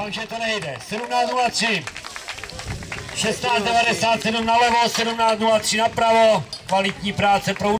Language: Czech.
takže to nejde. 17:03. 16:97 nalevo, 17:03 napravo. Kvalitní práce pro